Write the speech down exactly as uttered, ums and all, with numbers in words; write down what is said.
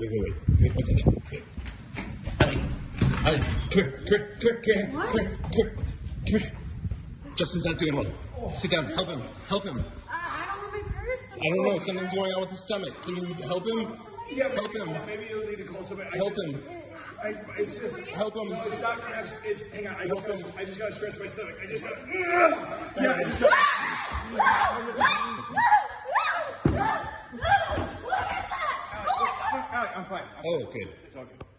wait, wait, wait. One second. Wait. Ali, Ali, come here, come here, come here, come here, come here, come here. Justin's not doing well. Sit down. Help him. Help him. Uh, I don't have my purse. I don't know. Something's going on with his stomach. Can you help him? Yeah, help him. Maybe you'll need to call somebody. I Help just, him. I, it's just Help him. No, it's not cramps. It's hang on. I just, Help gotta, him. I just gotta stretch my stomach. I just gotta. Yeah, I just gotta. What is that? Oh my God. Alec, I'm fine. I'm Oh, fine. good. It's all good.